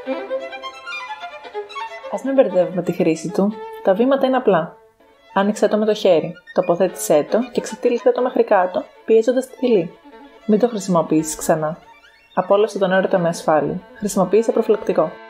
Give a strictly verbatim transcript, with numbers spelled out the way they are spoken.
Ας μην μπερδεύουμε τη χρήση του. Τα βήματα είναι απλά. Άνοιξε το με το χέρι, τοποθέτησέ το και ξετύλιξε το μέχρι κάτω, πιέζοντας τη θηλή. Μην το χρησιμοποιήσεις ξανά. Απόλαυσε τον έρωτα με ασφάλεια. Χρησιμοποίησε προφυλακτικό.